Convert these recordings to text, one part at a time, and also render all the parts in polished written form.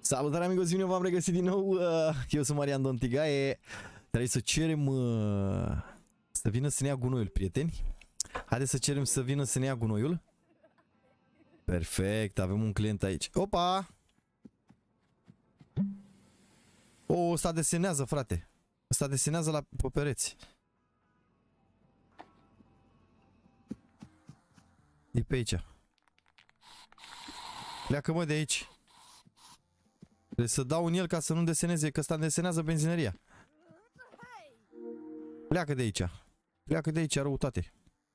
Salutare amigos, bine v-am regăsit din nou. Eu sunt Marian Don Tigaie. Trebuie să cerem să vină să ne ia gunoiul, prieteni. Haideți să cerem să vină să ne ia gunoiul. Perfect, avem un client aici. Opa! O, ăsta desenează, frate. Ăsta desenează pe pereți. E pe aici. Pleacă, mă, de aici. Trebuie să dau în el ca să nu deseneze, că ăsta desenează benzinăria. Pleacă de aici. Pleacă de aici, răutate.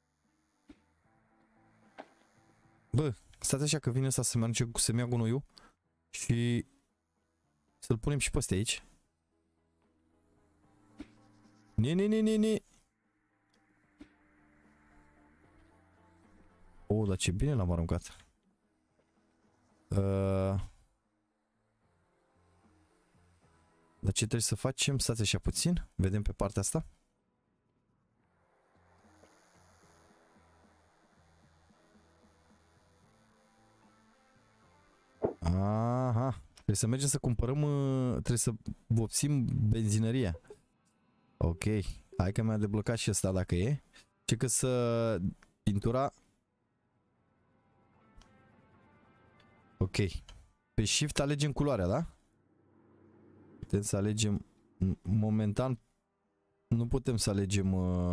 Bă, stați așa că vine ăsta să mănânce, să-mi ia gunoiul. Și să-l punem și pe ăsta aici. Ne. O, dar ce bine l-am aruncat. Dar ce trebuie să facem? Stați așa puțin. Vedem pe partea asta. Aha. Trebuie să mergem să cumpărăm. Trebuie să vopsim benzinăria. Ok. Hai că mi-a deblocat și ăsta dacă e. Ce că să pintura. Ok. Pe shift alegem culoarea, da? Putem să alegem. Momentan nu putem să alegem.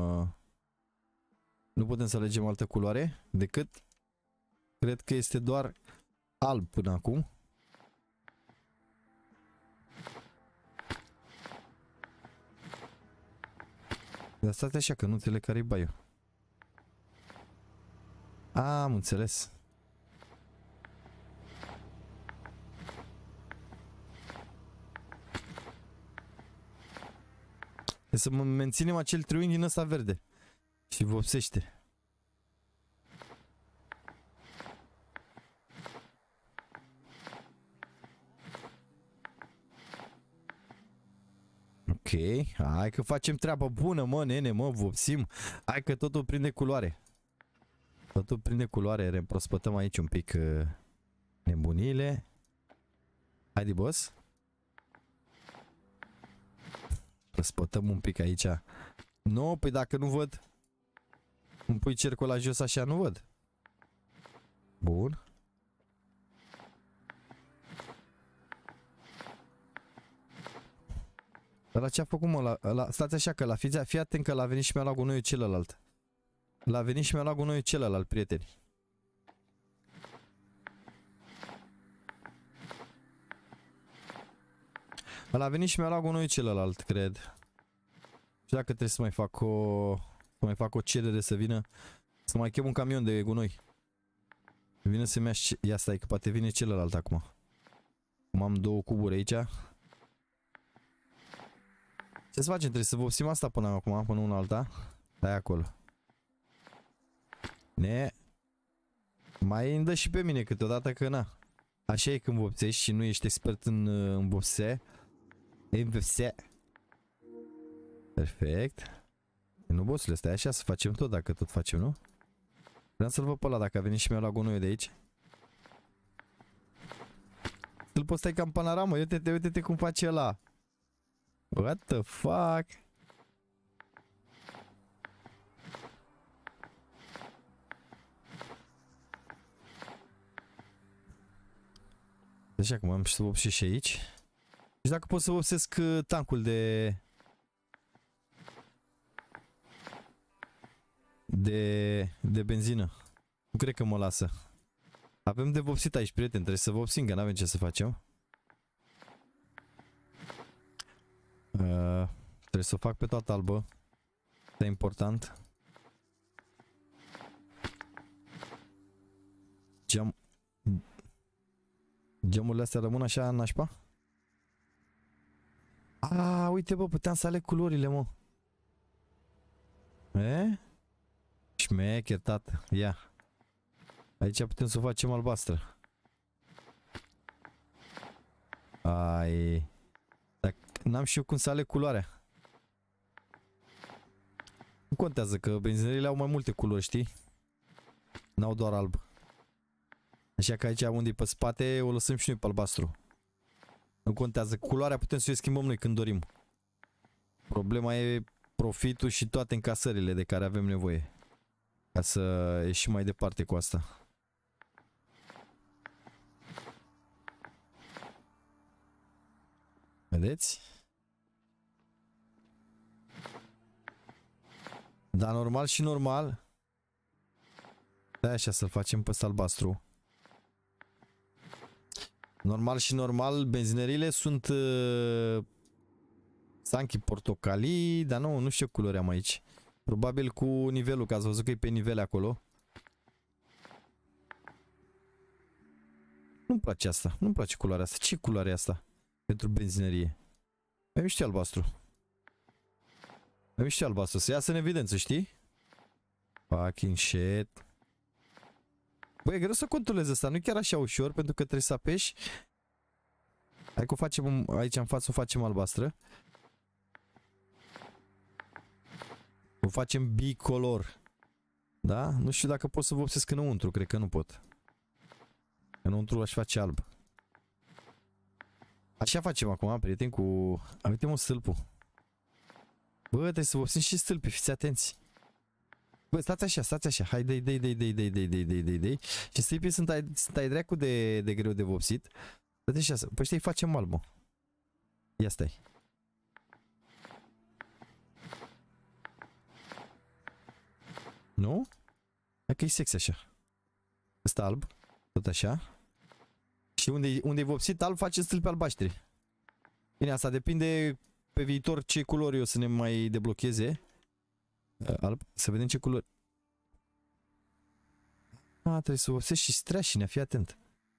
Nu putem să alegem altă culoare decât. Cred că este doar alb până acum. Dar stați așa că nu înțeleg care-i baiul. Am înțeles. Să menținem acel triunghi din ăsta verde. Și vopsește. Ok, hai că facem treaba bună, mă, nene, mă, vopsim. Hai că totul prinde culoare. Totul prinde culoare, reîmprospătăm aici un pic nebunile. Haide, boss. Răspătăm un pic aici. Nu, păi dacă nu văd. Îmi pui cercul la jos așa, nu văd. Bun. Ăla ce-a făcut, mă? Stați așa că fii atent că l-a venit și mi-a luat gunoiul celălalt. L-a venit și mi-a luat gunoiul celălalt, prieteni. L-a venit și mi-a luat gunoiul celălalt, cred. Și dacă trebuie să mai fac o cerere să vină, să mai chem un camion de gunoi. Vine să-mi ia, stai că poate vine celălalt acum. Cum am două cuburi aici. Ce să facem? Trebuie să vopsim asta până acum, până una alta. Stai acolo. Mai îmi dă și pe mine câteodată că na. Așa e când vopsești și nu ești expert în vopse. Perfect. Nu, bossule, stai așa să facem tot, dacă tot facem, nu? Vreau să-l văd pe ăla dacă a venit și mi-a luat gunoiul de aici. Îl poți stai ca în panoramă, uite-te cum face ăla. What the fuck? Așa cum am să vopsesc și aici. Deci dacă pot să vopsesc tancul de benzină. Nu cred că mă lasă. Avem de vopsit aici, prieteni. Trebuie să vopsim, că n-avem ce să facem. Trebuie să o fac pe toată albă. Asta e important. Geamurile astea rămân așa nașpa? A, uite, bă, puteam să aleg culorile, mă. Șmecher, tată. Ia. Aici putem să o facem albastră. Ai. Dar n-am și eu cum să aleg culoarea. Nu contează că benzinările au mai multe culori, știi? N-au doar alb. Așa că aici unde e pe spate o lăsăm și noi pe albastru. Nu contează. Culoarea putem să o schimbăm noi când dorim. Problema e profitul și toate încasările de care avem nevoie. Ca să ieșim mai departe cu asta. Vedeți? Dar normal și normal. Stai așa să-l facem pe ăsta albastru. Normal și normal, benzinările sunt Sanchi portocalii, dar nu știu ce culori am aici. Probabil cu nivelul, că ați văzut că e pe nivele acolo. Nu-mi place asta, nu-mi place culoarea asta. Ce culoare e asta pentru benzinărie? Mai miște albastru. Mai miște albastru, să iasă în evidență, știi? Fucking shit. Băi, e greu să controlezi asta, nu e chiar așa ușor, pentru că trebuie să apeși. Hai că o facem aici în față, o facem albastră. O facem bicolor. Da? Nu știu dacă pot să vopsesc înăuntru, cred că nu pot. Înăuntru aș face alb. Așa facem acum, prieteni, cu... Uite-mă stâlpul. Bă, trebuie să vopsim și stâlpii, fiți atenți. Bă, stați așa, hai, dai. Și stâlpii sunt ai dracu de greu de vopsit. Stați așa, păi ăștia îi facem alb, mă. Ia stai. Nu? Hai că e sexy așa. Ăsta alb, tot așa. Și unde e vopsit alb, face stâlpi albaștri. Bine, asta depinde pe viitor ce culori o să ne mai deblocheze. Alb, să vedem ce culori. Trebuie să vopsești și streașine, fii atent.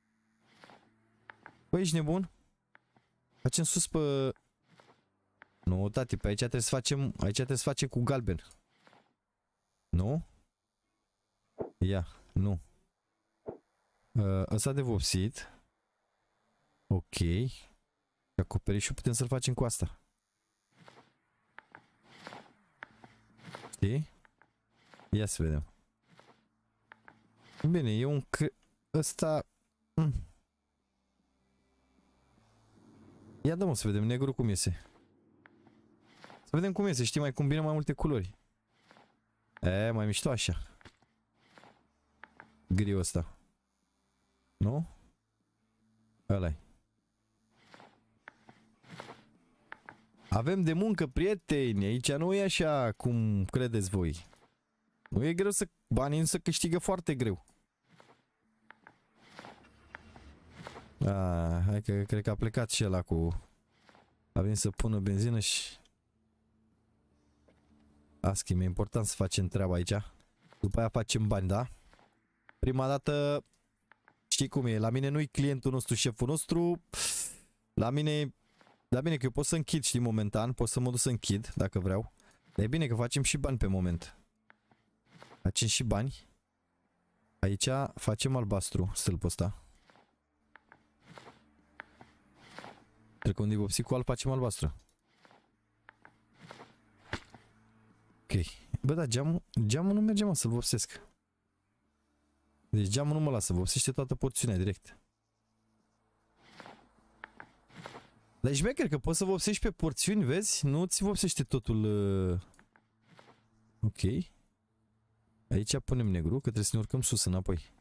Băi, ești nebun? Facem sus pe... Nu, tati, pe aici trebuie să facem... Aici trebuie să facem cu galben. Nu? Ia, nu. Ăsta de vopsit. Ok. Acoperișul putem să-l facem cu asta. Știi? Ia să vedem. Bine, e un... Ăsta... Ia dă-mă să vedem negru cum iese. Să vedem cum iese, știi, mai combinăm mai multe culori. Mai mișto așa. Griul ăsta. Nu? Ăla-i. Avem de muncă, prieteni. Aici nu e așa cum credeți voi. Nu e greu să... Banii să câștigă foarte greu. Hai că cred că a plecat și ăla cu... A venit să pună benzină și... Schimb, e important să facem treaba aici. După aia facem bani, da? Prima dată... Știi cum e? La mine nu-i clientul nostru, șeful nostru. La mine... Da, bine că eu pot să închid, știi, momentan. Pot să mă duc să închid, dacă vreau. Dar e bine că facem și bani pe moment. Facem și bani. Aici facem albastru, stâlpul ăsta. Cred că unde e vopsit cu alb, facem albastru. Ok. Bă, da, geamul nu merge, mă, să-l vopsesc. Deci geamul nu mă lasă, vopsește toată porțiunea direct. Dar ești șmecher că poți să vopsești pe porțiuni, vezi? Nu ți vopsește totul. Ok. Aici punem negru, că trebuie să ne urcăm sus înapoi.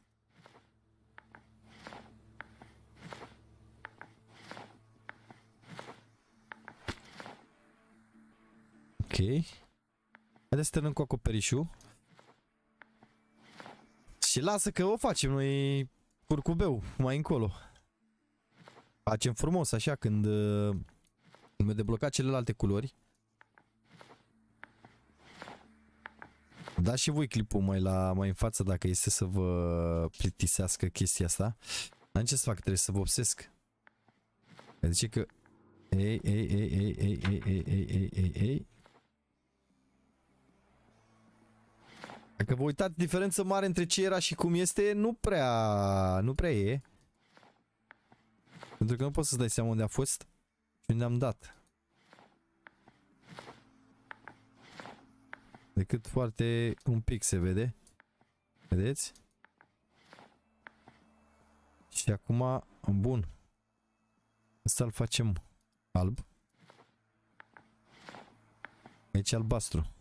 Ok. Haideți să terminăm cu acoperișul. Și lasă că o facem noi curcubeu mai încolo. Facem frumos așa când mi-a deblocat celelalte culori. Dați și voi clipul mai în față dacă este să vă plictisească chestia asta. Dar ce să fac? Trebuie să vopsesc. Zice că... Ei. Dacă vă uitați diferență mare între ce era și cum este, nu prea e. Pentru că nu poți să-ți dai seama unde a fost și unde am dat. Decât foarte un pic se vede. Vedeți? Și acum, bun. Asta îl facem alb. Aici albastru.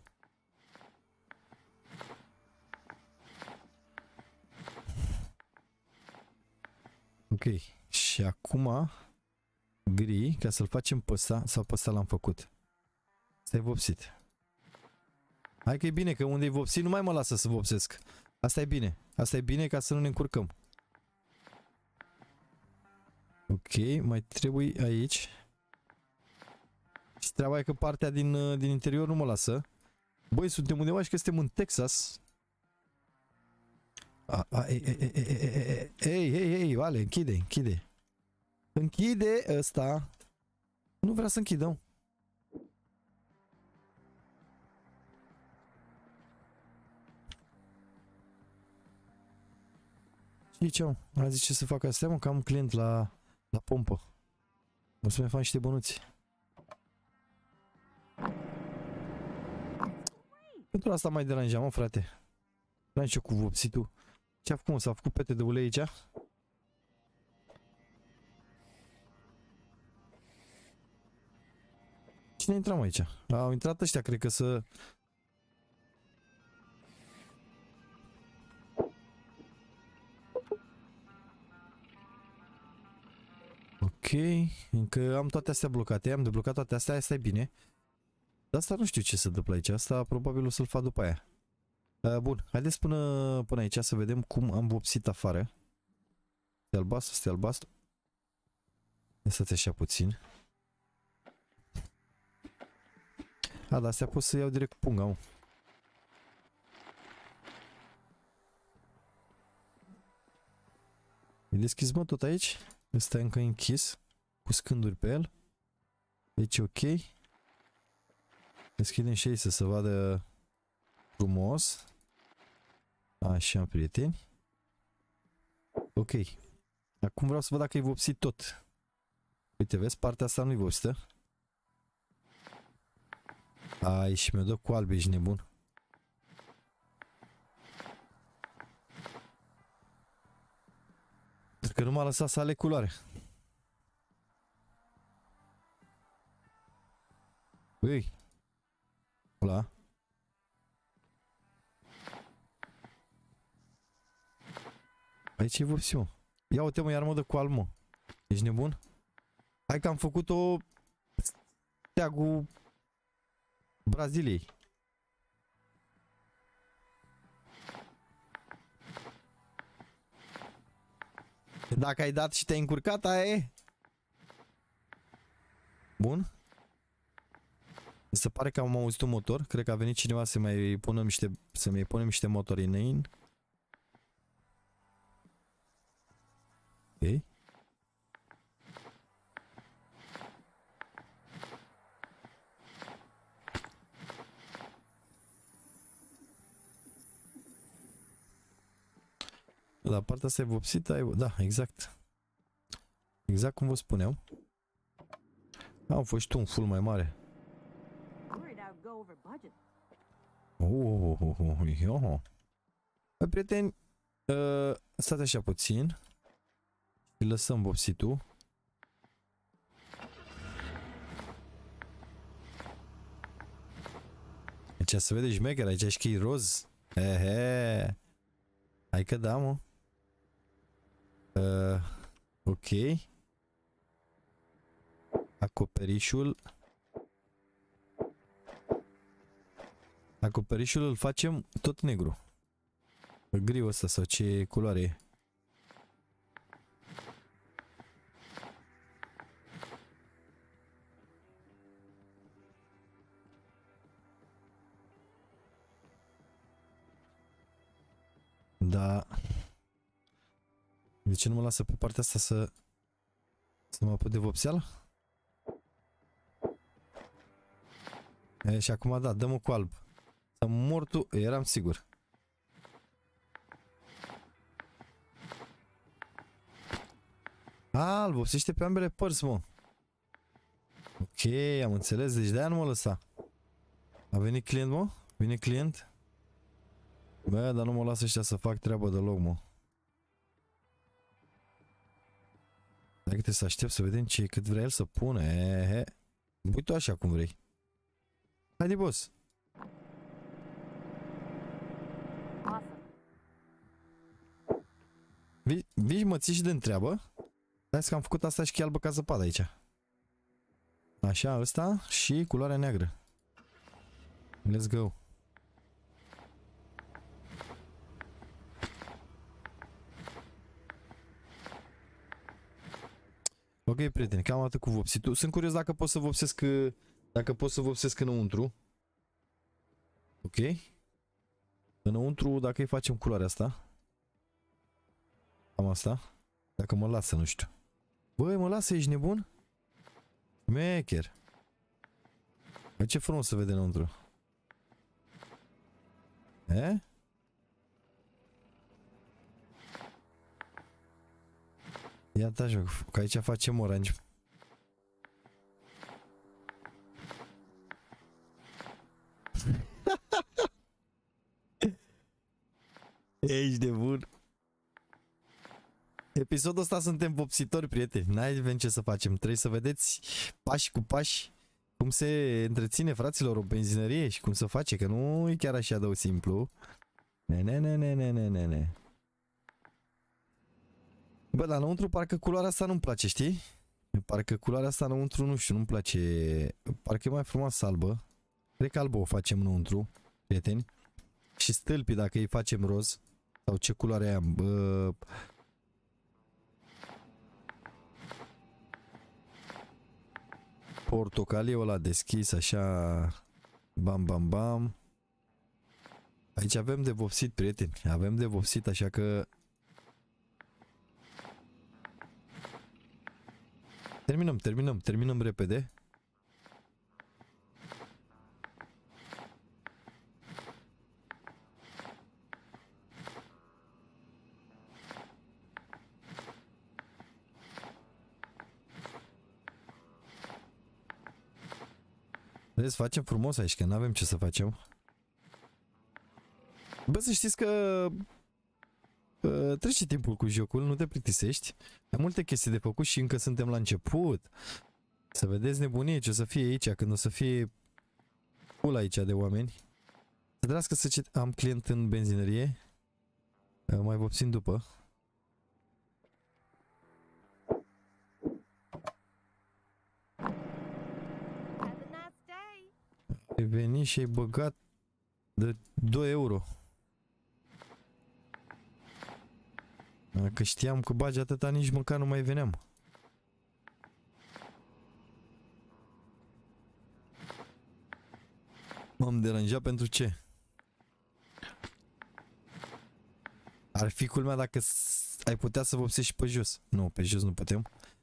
Ok. Și acum gri, ca să-l facem pe ăsta, sau pe ăsta l-am făcut. Asta e vopsit. Hai că e bine, că unde e vopsit nu mai mă lasă să vopsesc. Asta e bine. Asta e bine ca să nu ne încurcăm. Ok, mai trebuie aici. Și treaba e că partea din interior nu mă lasă. Băi, suntem undeva și că suntem în Texas. Ei, Vale, închide. Închide ăsta. Nu vrea să închidăm. Și ce, a zis ce să fac astea, mă, că am client la pompă. O să mai fac niște bănuți. Pentru asta mai deranjam, mă, frate. N-ai ce cu vopsitul. Ce-a făcut, mă? S-a făcut pete de ulei aici? Cine intram aici? Au intrat ăștia, cred că să... Ok, încă am toate astea blocate, am deblocat toate astea, asta e bine. Dar asta nu știu ce se întâmplă aici, asta probabil o să-l fac după aia. Bun, haideți până aici să vedem cum am vopsit afară. Este albastru. Lăsați așa puțin. Dar astea pot să iau direct cu punga, mă. E deschis, mă, tot aici. Ăsta e încă închis, cu scânduri pe el. Deci ok. Deschidem și aici să se vadă frumos. Așa, prieteni. Ok. Acum vreau să văd dacă e vopsit tot. Uite, vezi, partea asta nu-i vopsită. Ai, și mi-o dă cu alb, ești nebun. Că nu m-a lăsat să aleg culoare. Băi. Ăla. Aici e vopsit, mă. Ia uite, mă, iar mă dă cu alb, mă. Ești nebun? Hai că am făcut-o steagul Braziliei. Dacă ai dat și te-ai încurcat, aia e. Bun. Mi se pare că am auzit un motor. Cred că a venit cineva să mai punem niște motori în. Ok. La partea asta e vopsită, da, exact. Exact cum vă spuneam. Am fost și tu un full mai mare. Băi, prieteni, stați așa puțin. Și lăsăm vopsitul. Aici se vede șmecher, aici e și roz. Hehe. Hai că da, mă. Ok. Acoperișul. Acoperișul îl facem tot negru. Griu ăsta sau ce culoare e. Da. De ce nu mă lasă pe partea asta să mă apuc de vopseală? Și acum da, dă-mă cu alb. Să mor tu, eram sigur. Alb, vopsește pe ambele părți, mă. Ok, am înțeles, deci de-aia nu mă lăsa. A venit client, mă? Vine client? Bă, dar nu mă lasă ăștia să fac treabă deloc, mă. Dacă trebuie să aștept să vedem ce cât vrea el să pună. Pui tu așa cum vrei. Haide, boss. Vii mă ții și de întreabă. Hai că am făcut asta și albă ca zăpadă aici. Așa, ăsta și culoarea neagră. Let's go. Ok, prieteni, cam atât cu vopsitul. Sunt curios dacă pot să vopsesc, dacă pot să vopsesc înăuntru. Ok. Înăuntru, dacă îi facem culoarea asta. Cam asta. Dacă mă lasă, nu știu. Băi, mă lasă, ești nebun? Mecher. Bă, ce frumos să vede înăuntru. Iată așa, că aici facem orange. Ești de bun. Episodul ăsta suntem vopsitori, prieteni. N-avem ce să facem. Trebuie să vedeți pași cu pași cum se întreține, fraților, o benzinărie și cum se face, că nu e chiar așa de simplu. Ne. Bă, dar înăuntru parcă culoarea asta nu-mi place, știi? Parcă culoarea asta înăuntru, nu știu, nu-mi place. Parcă e mai frumoasă albă. Cred că albă o facem înăuntru, prieteni. Și stâlpii, dacă îi facem roz. Sau ce culoare am? Portocaliu ăla deschis, așa. Bam, bam, bam. Aici avem de vopsit, prieteni. Avem de vopsit, așa că... Terminăm repede. Vezi, facem frumos aici, că n-avem ce să facem. Bă, să știți că trece timpul cu jocul, nu te plictisești. Ai multe chestii de făcut și încă suntem la început. Să vedeți nebunie ce o să fie aici, când o să fie full aici de oameni. Să trească să am client în benzinărie. Mai vopsim după. Ai venit și ai băgat de 2 euro. Dacă știam că bagi atâta, nici măcar nu mai veneam. M-am deranjat pentru ce? Ar fi culmea dacă ai putea să vopsești și pe jos. Nu, pe jos nu putem.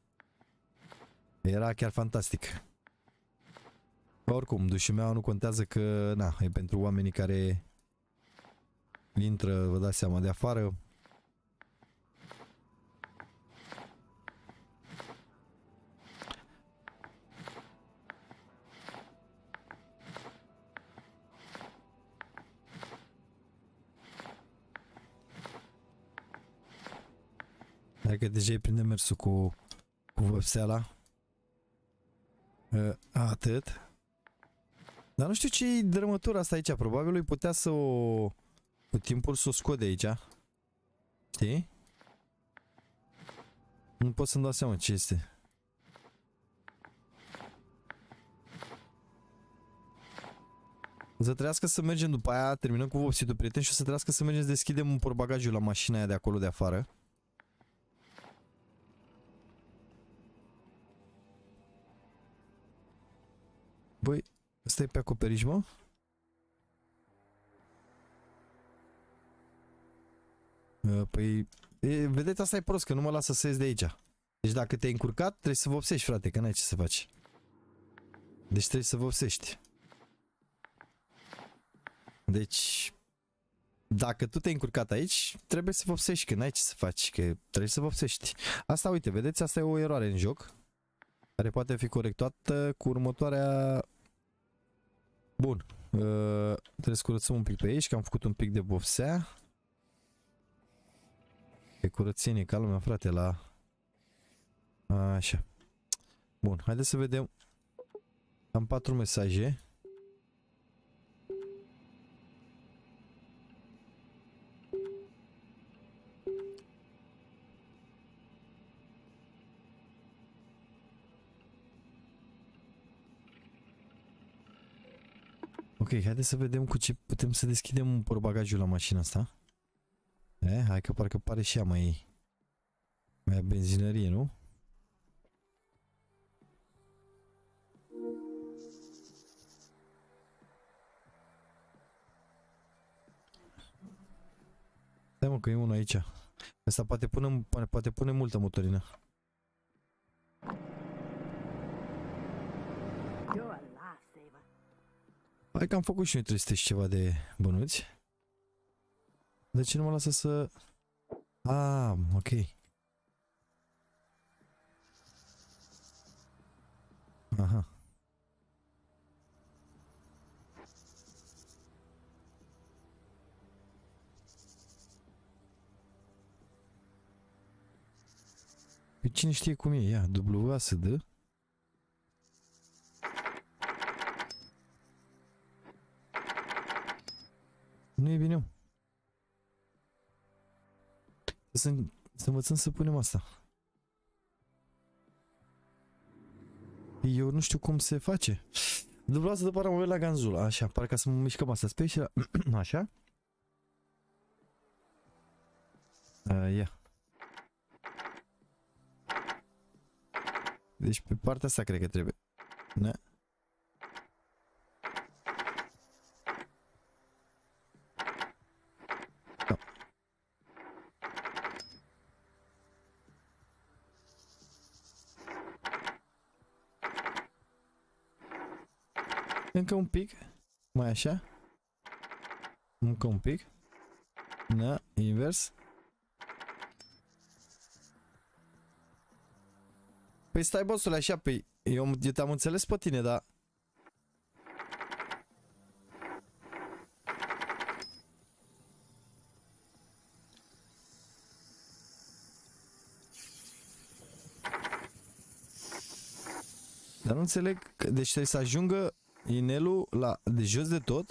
Era chiar fantastic. Oricum, dușul meu nu contează că, na, e pentru oamenii care intră, vă dați seama, de afară. Dacă deja îi prinde mersul cu vopseala. Atât. Dar nu știu ce-i drămătura asta aici. Probabil îi putea să o... cu timpul să o scot de aici. Știi? Nu pot să-mi dau seama ce este. O să trească să mergem după aia. Terminăm cu vopsitul, prieten. Și o să trească să mergem să deschidem un portbagajul la mașina aia de acolo de afară. Băi, ăsta e pe acoperiș, mă? Păi, vedeți, asta e prost, că nu mă lasă să ies de aici. Deci dacă te-ai încurcat, trebuie să vopsești, frate, că n-ai ce să faci. Deci trebuie să vopsești. Deci, dacă tu te-ai încurcat aici, trebuie să vopsești, că n-ai ce să faci, că trebuie să vopsești. Asta, uite, vedeți, asta e o eroare în joc, care poate fi corectată cu următoarea... Bun. Trebuie să curățăm un pic pe aici, că am făcut un pic de vopsea. E curățenie ca lumea, frate, la... Așa. Bun, haideți să vedem. Am 4 mesaje. Ok, haideți să vedem cu ce putem să deschidem portbagajul la mașina asta. Hai că parcă pare și ea mai benzinărie, nu? Stai mă că e unul aici. Asta poate pune multă motorină. Hai că am făcut și noi 300 și ceva de bănuți. De ce nu mă lasă să... Ok. Aha. Pe cine știe cum e? Ia, WASD. Nu e bine. Să învățăm să punem asta. Eu nu știu cum se face. WASD de pară mă uit la ganzul. Așa, parcă să mă mișcăm asta. Sper și la... Așa. Ia. Deci pe partea asta cred că trebuie. Da. Da. Încă un pic. Mai așa. Încă un pic. Da, invers. Păi stai, bossule, așa, păi eu te-am înțeles pe tine, dar... Dar nu înțeleg, deci trebuie să ajungă inelul de jos de tot?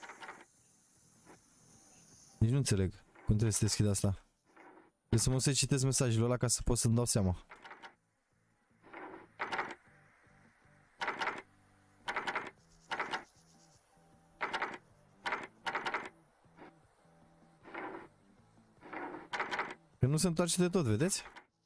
Nici nu înțeleg cum trebuie să deschid asta. Trebuie să mă să citesc mesajul ăla ca să pot să-mi dau seama. Că nu se întoarce de tot, vedeți?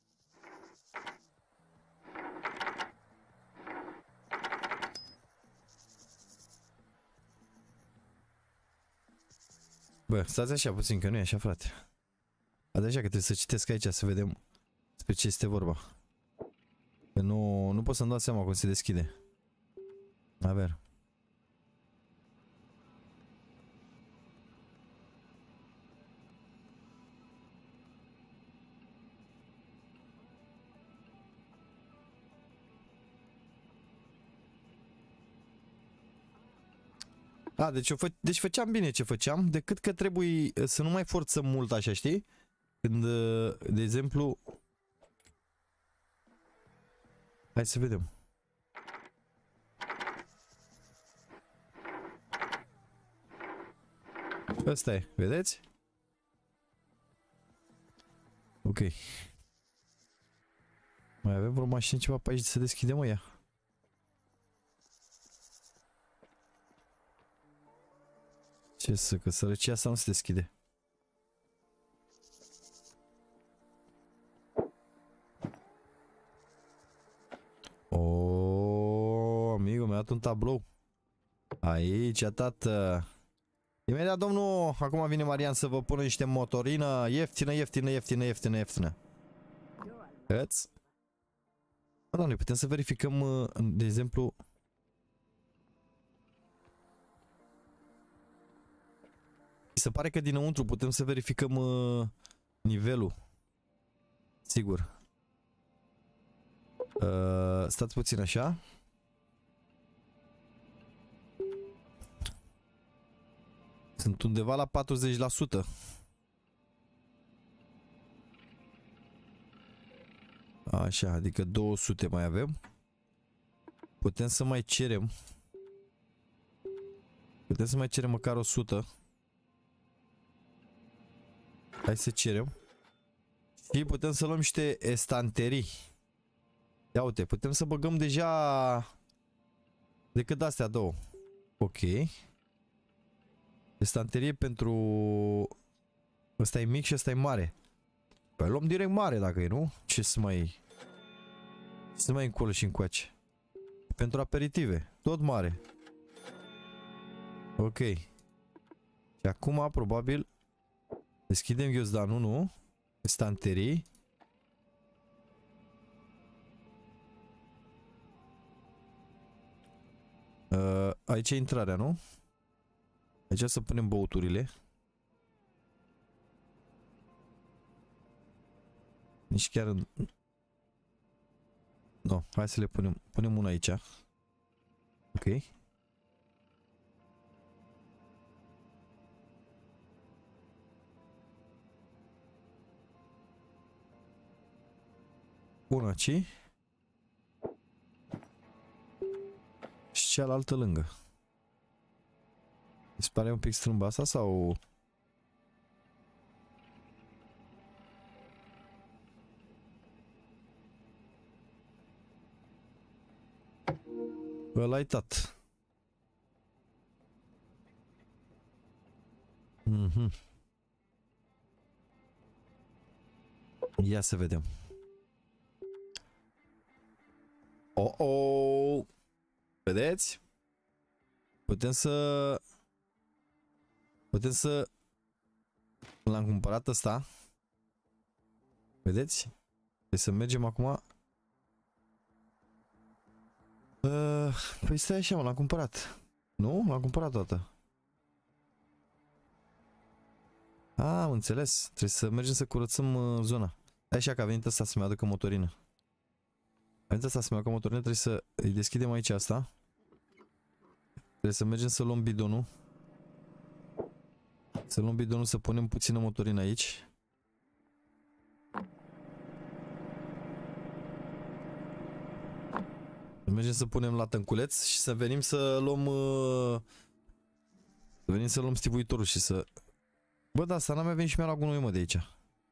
Bă, stați așa puțin, că nu e așa, frate. Așa că trebuie să citesc aici, să vedem despre ce este vorba. Că nu pot să-mi dau seama cum se deschide. A ver. Deci făceam bine ce făceam, decât că trebuie să nu mai forțăm mult așa, știi? Când, de exemplu... Hai să vedem. Ăsta e, vedeți? Ok. Mai avem vreo mașină ceva pe aici să deschidem, mă, ea. Ce să, că sărăcia asta nu se deschide. Amigo, mi-a dat un tablou. Aici, tată. Imediat, domnul, acum vine Marian să vă pună niște motorină ieftină. Îți? Da, noi putem să verificăm, de exemplu... Se pare că dinăuntru putem să verificăm nivelul. Sigur. Stați puțin așa. Sunt undeva la 40%. Așa, adică 200 mai avem. Putem să mai cerem. Putem să mai cerem măcar 100. Hai să cerem. Și putem să luăm niște estanterii. Ia uite, putem să băgăm deja decât astea două. Ok. Estanterie pentru... Ăsta e mic și ăsta e mare. Păi luăm direct mare dacă e, nu? Ce să mai... Ce să mai încolo și încoace. Pentru aperitive. Tot mare. Ok. Și acum probabil deschidem ghiozdanul, nu? Estanterii. Aici e intrarea, nu? Aici să punem băuturile. Nici chiar în... No, hai să le punem. Punem una aici. Ok. Una aici. Și cealaltă lângă. Îți pare un pic strâmbă asta sau... Ăla-i tat. Ia să vedem. Oh. Vedeți? Putem să... L-am cumpărat ăsta. Vedeți? Trebuie să mergem acum. Păi stai așa, mă, l-am cumpărat. Nu? L-am cumpărat toată. Am înțeles. Trebuie să mergem să curățăm zona. Așa că a venit ăsta să-mi aducă motorină. A venit ăsta să-mi aducă motorină. Trebuie să îi deschidem aici asta. Trebuie să mergem să luăm bidonul. Să luăm bidonul, să punem puțină motorină aici. Mergem să punem la tânculeț și să venim să luăm... Să venim să luăm stivuitorul și să... Bă, da, asta n-am mai venit și mi-a luat gunoi, mă, de aici.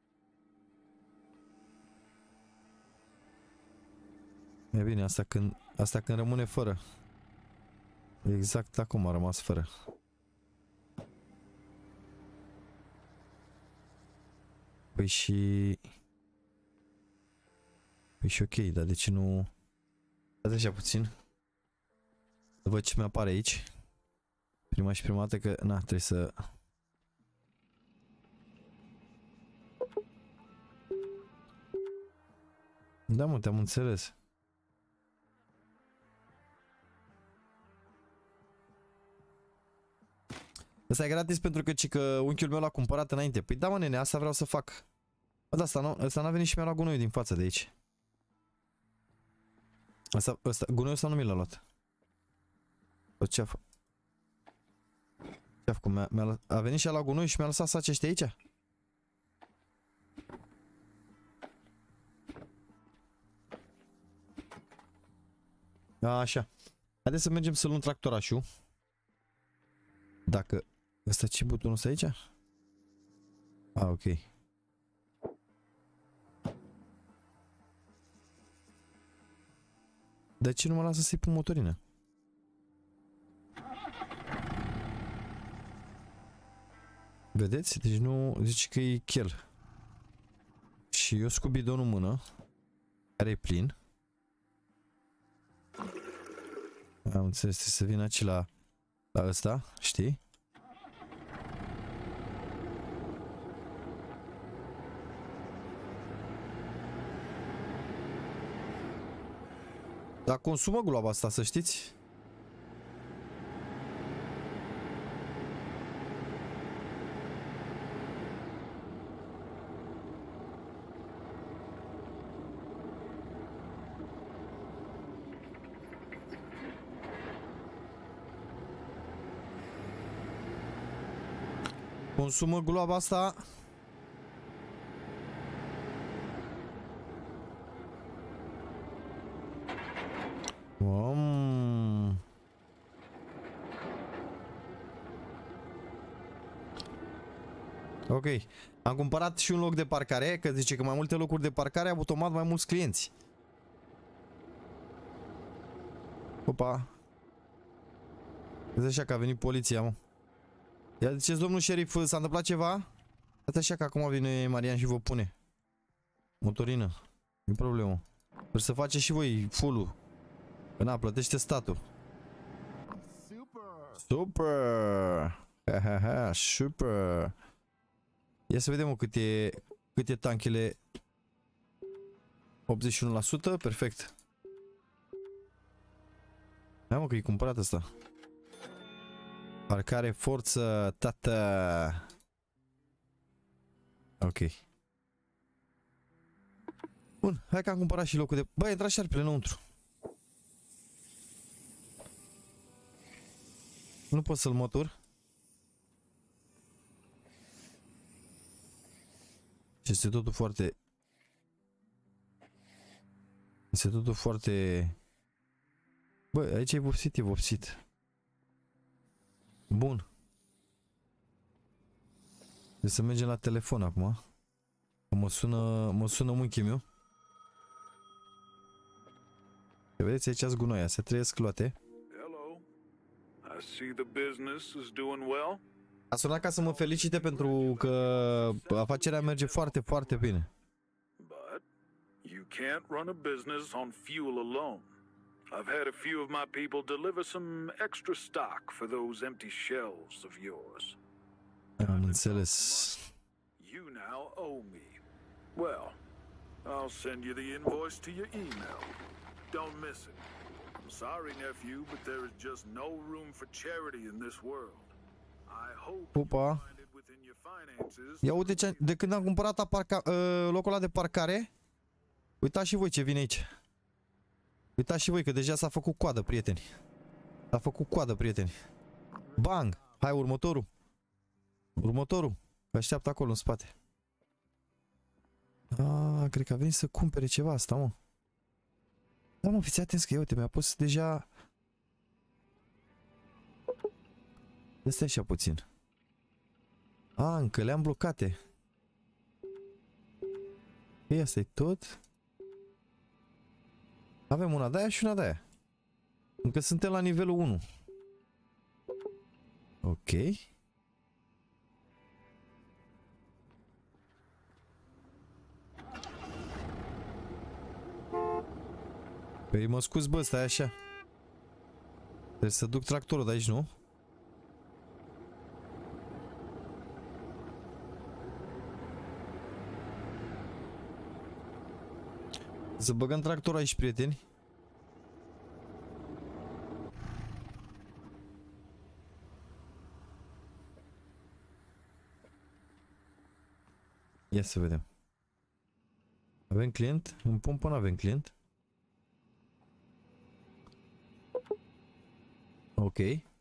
E bine, asta când rămâne fără. Exact acum a rămas fără. Păi și ok, dar de ce nu... Dați așa puțin. Să văd ce mi-apare aici. Prima și prima dată că... Na, trebuie să... Da, mă, te-am înțeles. Asta e gratis pentru că unchiul meu l-a cumpărat înainte. Păi da, mă, nene, asta vreau să fac. Bă, da, ăsta n-a venit și mi-a luat gunoiul din față de aici. Gunoiul ăsta nu mi l-a luat. Ce-a făcut? Ce-a făcut? A venit și a luat gunoi și mi-a lăsat saci ăștia aici? Așa. Haideți să mergem să luăm tractorașul. Dacă... Ăsta ce butonul ăsta aici? Ok. De ce nu mă lasă să-i pun motorină? Vedeți? Deci nu... Zice că e chel. Și eu scot bidonul în mână. Care e plin. Am înțeles, trebuie să vin aici la ăsta, știi? Dar consumă gloaba asta, să știți? Consumă gloaba asta. Ok. Am cumpărat și un loc de parcare, că zice că mai multe locuri de parcare, automat mai mulți clienți. Opa. Vezi așa că a venit poliția, mă. Ia ziceți, domnul șerif, s-a întâmplat ceva? Uite așa că acum vine Marian și vă pune motorină. Nu-i problemă. Trebuie să faceți și voi full-ul. Că na, plătește statul. Super! Ha, super! Ia să vedem cât e tanchele. 81%, perfect. Hai mă că e cumpărat asta. Parcare forță, tata. Ok. Bun, hai că am cumpărat și locul de... Bă, intra șarpele înăuntru. Nu pot să-l motor. Și este totul foarte... Este totul foarte... Bă, aici e vopsit, e vopsit. Bun. Trebuie să mergem la telefon acum. Mă sună unchiul meu. Vedeți, aici sunt gunoaia, se trăiesc luate. A sunat ca să mă felicite pentru că afacerea merge foarte, foarte bine. But you can't run a business on fuel alone. I've had a few of my people deliver some extra stock for those empty shelves of yours. Am înțeles. You now owe me. Well, I'll send you the invoice to your email. Don't miss it. I'm sorry, nephew, but there is just no room for charity in this world. I hope you find it within your finances. Ia uite ce, de când am cumpărat locul ăla de parcare. Uitați și voi ce vine aici. Uitați și voi că deja s-a făcut coadă, prieteni. S-a făcut coadă, prieteni. Bang! Hai, următorul. Următorul. Așteaptă acolo în spate. Cred că a venit să cumpere ceva asta, mă. Da, mă, fiți atenți că, uite, mi-a pus deja... Stai așa puțin. Încă le-am blocate. Ei, asta e tot. Avem una de aia și una de aia. Încă suntem la nivelul 1. Ok. Păi mă scuz, bă, stai așa. Trebuie să duc tractorul de aici, nu? Să băgăm tractorul aici, prieteni. Ia să vedem. Avem client? În pompă nu avem client. Ok.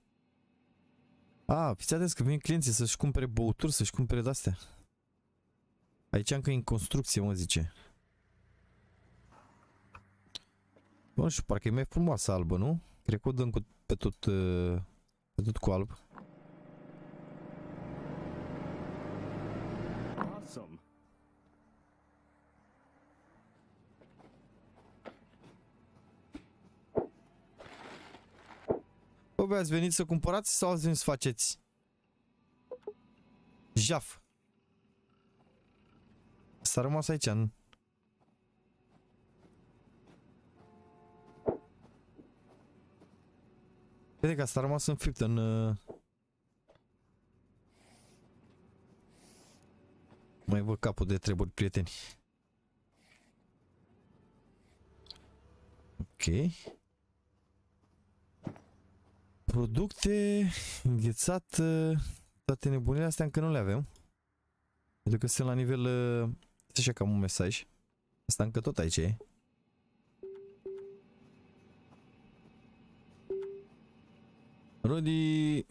Fiți atenți că vin clienții să-și cumpere băuturi, să-și cumpere de-astea. Aici încă e în construcție, mă zice. Nu știu, parcă e mai frumoasă albă, nu? Cred că o dăm pe tot cu alb. Awesome. Bă, ați venit să cumpărați sau ați venit să faceți jaf? S-a rămas aici în... Vede că asta a rămas înfipt în... Mai văd capul de treburi, prieteni. Ok. Producte, înghețat, toate nebunile astea încă nu le avem. Pentru că sunt la nivel... Așa că am un mesaj. Asta încă tot aici e. Rodi...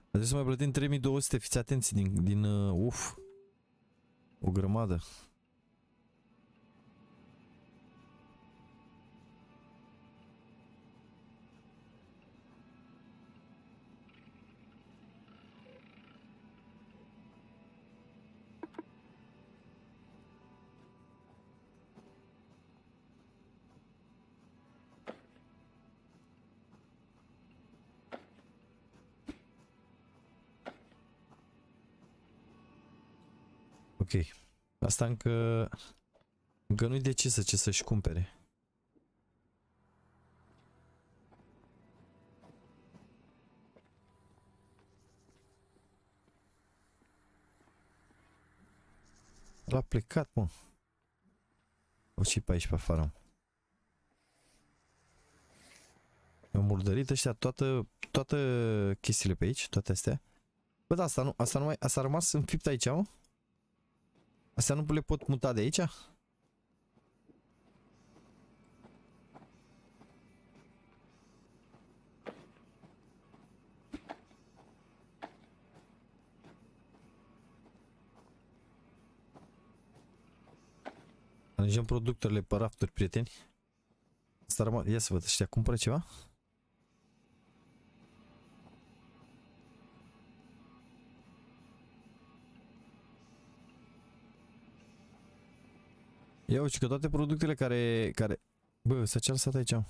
Trebuie să mai plătim 3200, fiți atenți, din uf, o grămadă. Ok. Asta încă nu-i decisă ce să-și cumpere. L-a plecat, mă. O și pe aici pe afară. Mi-au murdărit ăștia toate chestiile pe aici, toate astea. Bă, da, asta a rămas înfipt aici, mă? Astea nu le pot muta de aici? Aranjăm productele pe rafturi, prieteni. Asta a rămas... Ia să văd, ăștia cumpără ceva? Ia uite că toate productele care... Bă, s-a ce lăsat aici?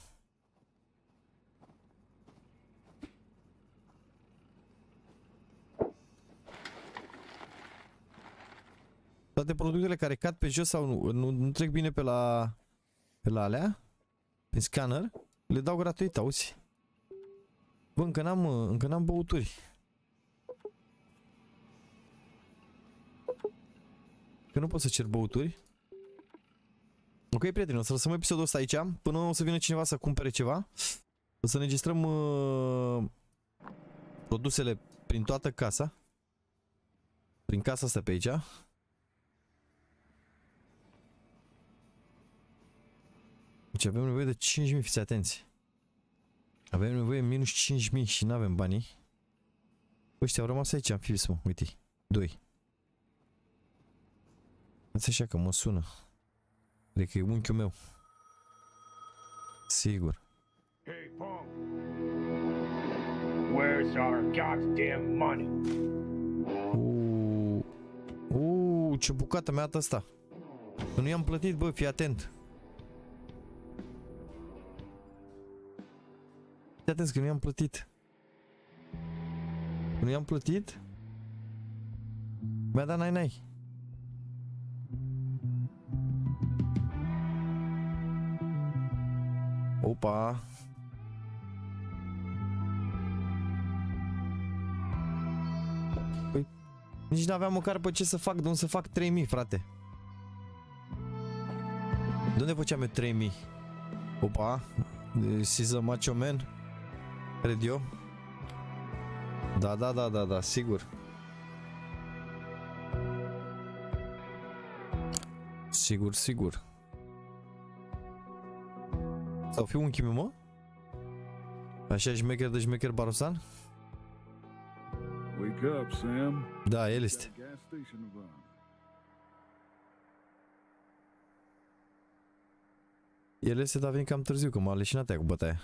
Toate productele care cad pe jos sau nu trec bine pe la alea, pe scanner, le dau gratuit, auzi? Bă, încă n-am băuturi. Că nu pot să cer băuturi. Ok, prieteni, o să lăsăm episodul ăsta aici. Până o să vină cineva să cumpere ceva. O să înregistrăm produsele prin toată casa. Prin casa asta pe aici. Deci avem nevoie de 5.000, fiți atenți. Avem nevoie minus 5.000 și nu avem banii. Ăștia au rămas aici, am fils, mă, uite, 2. Asta așa că mă sună. Cred că e unchiul meu. Sigur. Hey, punk. Where's our goddamn money? Ce bucată mi-a dat asta. Că nu i-am plătit, bă, fii atent. Fii atent că nu i-am plătit. Nu i-am plătit? Mi-a dat nai-nai. Opa. Păi, nici n-aveam măcar pe ce să fac, de unde să fac 3.000, frate. De unde făceam eu 3.000? Opa. She's a macho man. Cred eu. Da, sigur. Sigur. Sau fi unchiul meu, mă? Așa șmecher de șmecher Barosan? Wake up, Sam. Da, el este. El este, dar vin cam târziu, că m-a leșinat aia cu bătaia.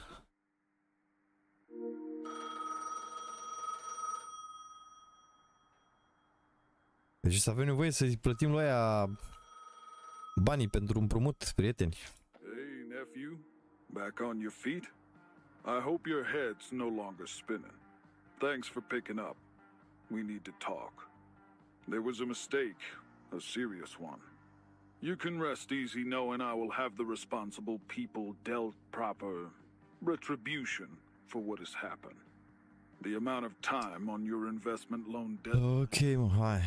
Deci să avem nevoie să-i plătim lui aia banii pentru împrumut, prieteni. Hey, nephew. Back on your feet? I hope your head's no longer spinning. Thanks for picking up. We need to talk. There was a mistake, a serious one. You can rest easy knowing I will have the responsible people dealt proper retribution for what has happened. The amount of time on your investment loan debt... Ok, mă, hai.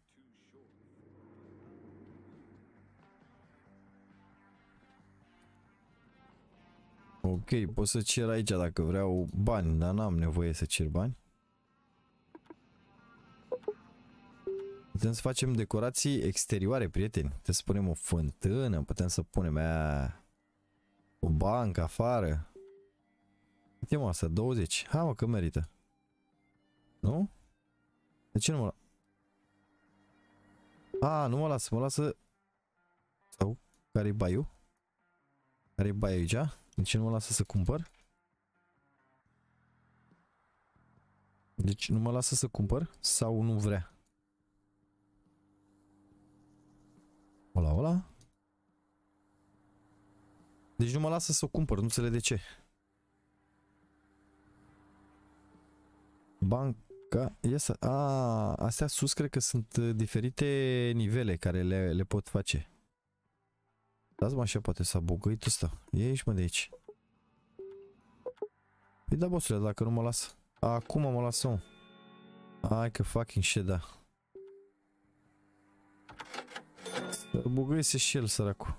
Ok, pot să cer aici dacă vreau bani, dar n-am nevoie să cer bani. Putem să facem decorații exterioare, prieteni. Putem să punem o fântână, putem să punem o bancă afară. Uite, mă, asta 20. Hai, mă, că merită. Nu? De ce nu mă... A, nu mă lasă... Sau, care-i baiul? Care-i baiul aici? De ce nu mă lasă să cumpăr? Deci nu mă lasă să cumpăr? Sau nu vrea? Ola. Deci nu mă lasă să o cumpăr, nu înțeleg de ce. Banca... Astea sus cred că sunt diferite nivele care le pot face. Dați-mă așa, poate s-a bugăit ăsta. E aici, mă, de aici. Păi da, bossule, dacă nu mă lasă. Acum mă lasă, mă. Hai că fucking shit, da. Să bugăise și el, săracul.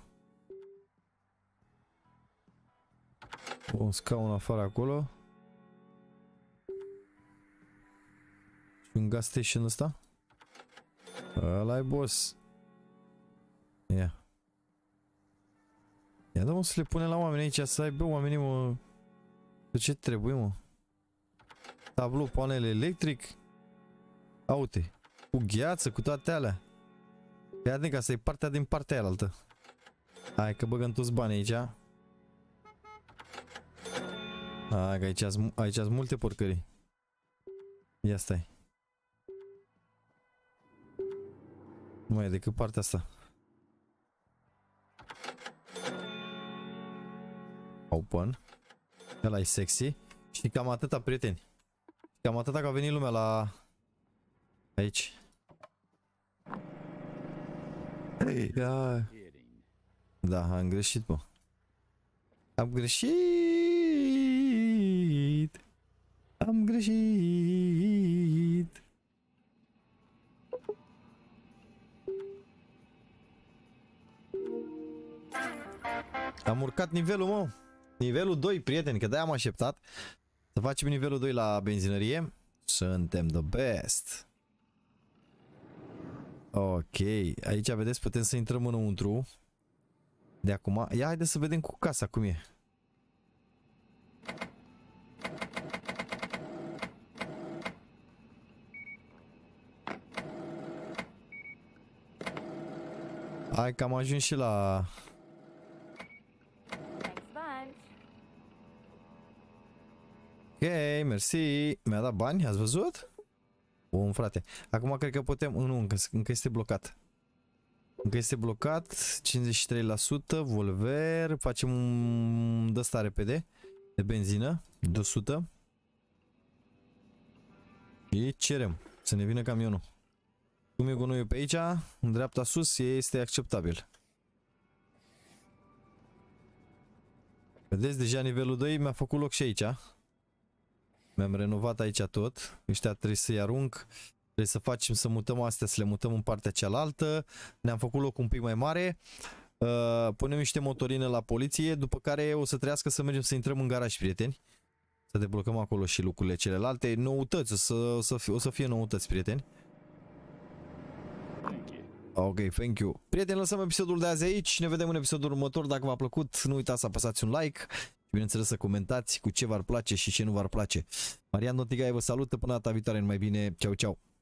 Un scaun afară acolo. Și un gas station ăsta. Ăla-i boss. Ia. Ia dă-mă să le punem la oameni aici, să aibă oamenii, mă. De ce trebuie, mă? Tablou, panel electric. Uite, cu gheață, cu toate alea. Ia ca să-i partea din partea aia altă. Hai că băgăm toți banii aici. Hai că aici sunt multe porcării. Ia stai. Nu mai e decât partea asta. Open. Ăla e sexy. Și cam atâta, prieteni. Cam atâta că a venit lumea la... Aici. Da, am greșit, mă. Am greșit. Am greșit. Am urcat nivelul, mă. Nivelul 2, prieteni, că de-aia am așteptat să facem nivelul 2 la benzinărie. Suntem the best. Ok, aici vedeți, putem să intrăm înăuntru. De acum, ia haideți să vedem cu casa cum e. Hai că am ajuns și la... Ok, mersi. Mi-a dat bani, ați văzut? Bun, frate. Acum cred că putem... Nu, încă este blocat. Încă este blocat. 53%. Volver. Facem un d-ăsta repede. De benzină. 200. Și cerem să ne vină camionul. Cum e gunoiul pe aici? În dreapta sus este acceptabil. Vedeți, deja nivelul 2 mi-a făcut loc și aici. Mi-am renovat aici tot. Ăștia trebuie să-i arunc. Trebuie să facem, să mutăm astea, să le mutăm în partea cealaltă. Ne-am făcut loc un pic mai mare. Punem niște motorine la poliție. După care o să trească să mergem să intrăm în garaj, prieteni. Să deblocăm acolo și lucrurile celelalte. Noutăți, o să fie noutăți, prieteni. Ok, thank you. Prieteni, lăsăm episodul de azi aici. Ne vedem în episodul următor. Dacă v-a plăcut, nu uitați să apăsați un like. Și bineînțeles să comentați cu ce v-ar place și ce nu v-ar place. Marian Notigaie vă salută. Până data viitoare, numai bine. Ceau, ceau.